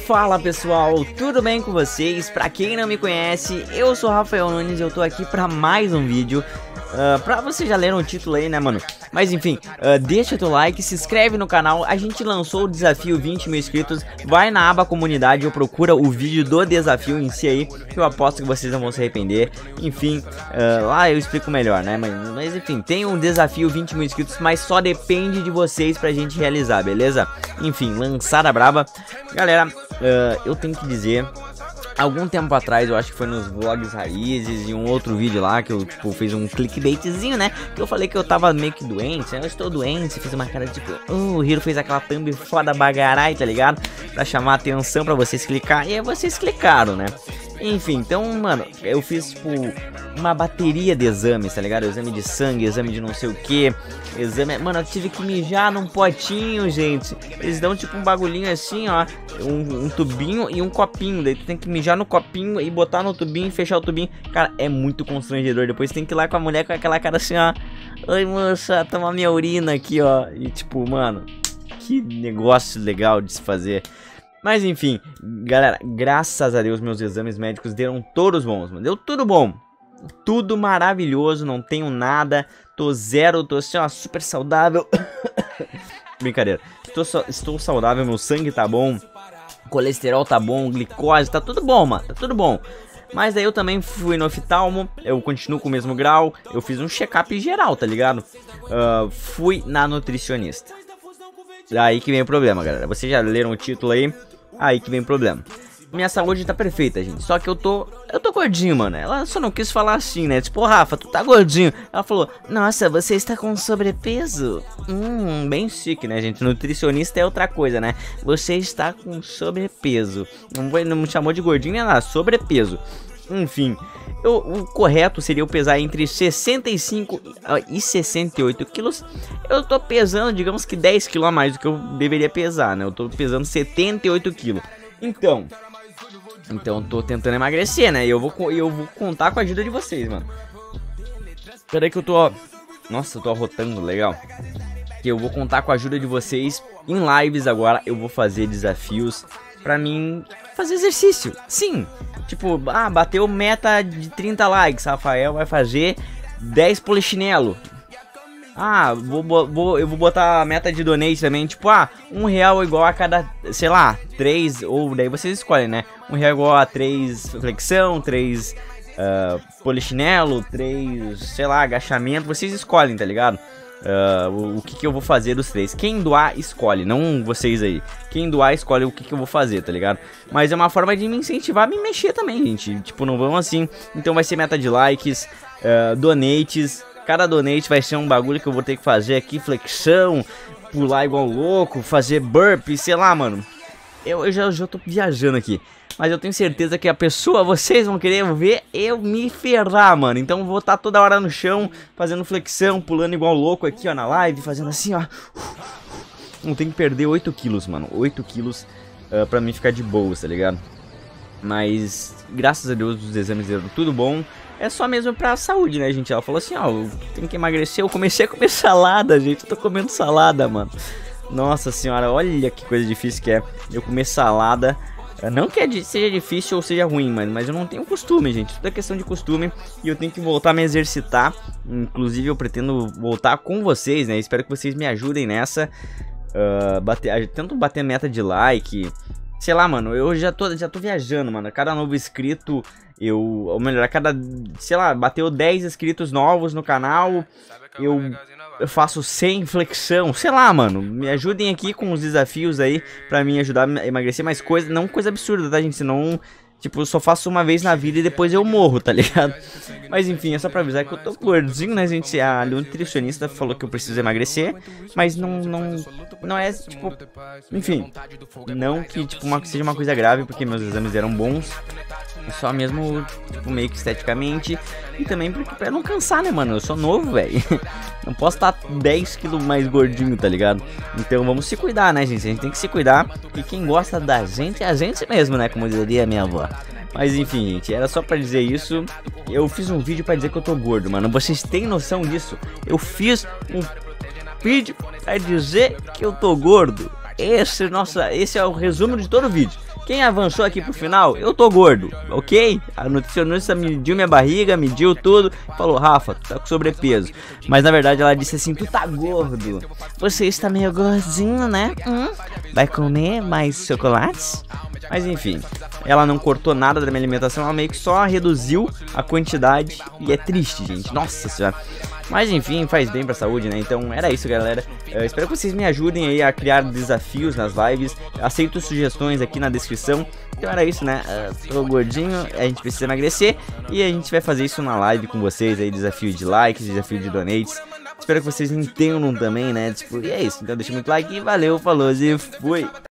Fala pessoal, tudo bem com vocês? Pra quem não me conhece, eu sou Rafael Nunes e eu tô aqui pra mais um vídeo. Pra vocês já leram o título aí, né, mano? Mas enfim, deixa o teu like, se inscreve no canal. A gente lançou o desafio 20 mil inscritos. Vai na aba comunidade ou procura o vídeo do desafio em si aí, que eu aposto que vocês não vão se arrepender. Enfim, lá eu explico melhor, né? Mas enfim, tem um desafio 20 mil inscritos, mas só depende de vocês pra gente realizar, beleza? Enfim, lançada braba. Galera, eu tenho que dizer, algum tempo atrás, eu acho que foi nos vlogs raízes e um outro vídeo lá que eu, tipo, fiz um clickbaitzinho, né? Que eu falei que eu tava meio que doente, né? Eu estou doente, fiz uma cara de tipo, o Hiro fez aquela thumb foda bagarai, tá ligado? Pra chamar a atenção pra vocês clicar, e aí vocês clicaram, né? Enfim, então, mano, eu fiz, tipo, uma bateria de exames, tá ligado? Exame de sangue, exame de não sei o que, exame... Mano, eu tive que mijar num potinho, gente. Eles dão, tipo, um bagulhinho assim, ó, um tubinho e um copinho. Daí tu tem que mijar no copinho e botar no tubinho e fechar o tubinho. Cara, é muito constrangedor. Depois tem que ir lá com a mulher com aquela cara assim, ó. Oi, moça, toma minha urina aqui, ó. E, tipo, mano, que negócio legal de se fazer. Mas enfim, galera, graças a Deus meus exames médicos deram todos bons, mano. Deu tudo bom, tudo maravilhoso, não tenho nada, tô zero, tô assim, ó, super saudável. Brincadeira, estou saudável, meu sangue tá bom, colesterol tá bom, glicose, tá tudo bom, mano, tá tudo bom. Mas aí eu também fui no oftalmo, eu continuo com o mesmo grau, eu fiz um check-up geral, tá ligado? Fui na nutricionista. Aí que vem o problema, galera. Vocês já leram o título aí que vem o problema. Minha saúde tá perfeita, gente. Só que eu tô gordinho, mano. Ela só não quis falar assim, né? Tipo, Rafa, tu tá gordinho. Ela falou, nossa, você está com sobrepeso? Bem chique, né, gente? Nutricionista é outra coisa, né? Você está com sobrepeso. Não me chamou de gordinho, nem nada, sobrepeso. Enfim, o correto seria eu pesar entre 65 e 68 quilos. Eu tô pesando, digamos que 10 quilos a mais do que eu deveria pesar, né? Eu tô pesando 78 quilos. Então eu tô tentando emagrecer, né? E eu vou contar com a ajuda de vocês, mano. Pera aí que eu tô... Nossa, eu tô arrotando, legal. Que eu vou contar com a ajuda de vocês. Em lives agora eu vou fazer desafios pra mim fazer exercício. Sim, tipo, bateu meta de 30 likes, Rafael vai fazer 10 polichinelo. Eu vou botar a meta de donate também, tipo, R$1 igual a cada, sei lá, 3, ou daí vocês escolhem, né? R$1 igual a 3 flexão, 3 polichinelo, 3, sei lá, agachamento, vocês escolhem, tá ligado? O que eu vou fazer dos 3. Quem doar, escolhe, não vocês aí. Quem doar, escolhe o que eu vou fazer, tá ligado? Mas é uma forma de me incentivar a me mexer também, gente. Tipo, não vamos assim. Então vai ser meta de likes, donates. Cada donate vai ser um bagulho que eu vou ter que fazer aqui. Flexão, pular igual louco, fazer burpee, sei lá, mano. Eu já tô viajando aqui. Mas eu tenho certeza que vocês vão querer ver eu me ferrar, mano. Então eu vou estar toda hora no chão, fazendo flexão, pulando igual louco aqui, ó, na live, fazendo assim, ó. Não tem que perder 8 quilos, mano. 8 quilos pra mim ficar de boa, tá ligado? Mas, graças a Deus, os exames deram tudo bom. É só mesmo pra saúde, né, gente? Ela falou assim, ó, eu tenho que emagrecer. Eu comecei a comer salada, gente. Eu tô comendo salada, mano. Nossa senhora, olha que coisa difícil que é eu comer salada. Não que seja difícil ou seja ruim, mas eu não tenho costume, gente. Tudo é questão de costume e eu tenho que voltar a me exercitar. Inclusive eu pretendo voltar com vocês, né? Espero que vocês me ajudem nessa. Tento bater meta de like. Sei lá, mano, eu já tô viajando, mano. Cada novo inscrito, ou melhor, sei lá, bateu 10 inscritos novos no canal, eu faço 100 flexão, sei lá, mano. Me ajudem aqui com os desafios aí pra mim ajudar a emagrecer mais coisa, não coisa absurda, tá, gente? Senão, tipo, eu só faço uma vez na vida e depois eu morro, tá ligado? Mas enfim, é só pra avisar que eu tô gordinho, né, gente? A nutricionista falou que eu preciso emagrecer, mas não é, tipo... Enfim, não que, tipo, seja uma coisa grave, porque meus exames eram bons. Só mesmo, tipo, meio que esteticamente. E também pra não cansar, né, mano? Eu sou novo, velho. Não posso estar 10 quilos mais gordinho, tá ligado? Então vamos se cuidar, né, gente? A gente tem que se cuidar. E quem gosta da gente é a gente mesmo, né? Como diria a minha avó. Mas enfim, gente, era só pra dizer isso. Eu fiz um vídeo pra dizer que eu tô gordo, mano. Vocês têm noção disso? Eu fiz um vídeo pra dizer que eu tô gordo. esse é o resumo de todo o vídeo. Quem avançou aqui pro final, eu tô gordo, ok? A nutricionista mediu minha barriga, mediu tudo, falou, Rafa, tu tá com sobrepeso. Mas na verdade ela disse assim, tu tá gordo, você está meio gordinho, né? Vai comer mais chocolates? Mas enfim, ela não cortou nada da minha alimentação, ela meio que só reduziu a quantidade. E é triste, gente, nossa senhora. Mas enfim, faz bem pra saúde, né? Então era isso, galera. Espero que vocês me ajudem aí a criar desafios nas lives. Aceito sugestões aqui na descrição. Então era isso, né? Tô gordinho, a gente precisa emagrecer. E a gente vai fazer isso na live com vocês aí. Desafio de likes, desafio de donates. Espero que vocês entendam também, né? Tipo, e é isso. Então deixa muito like e valeu, falou e fui!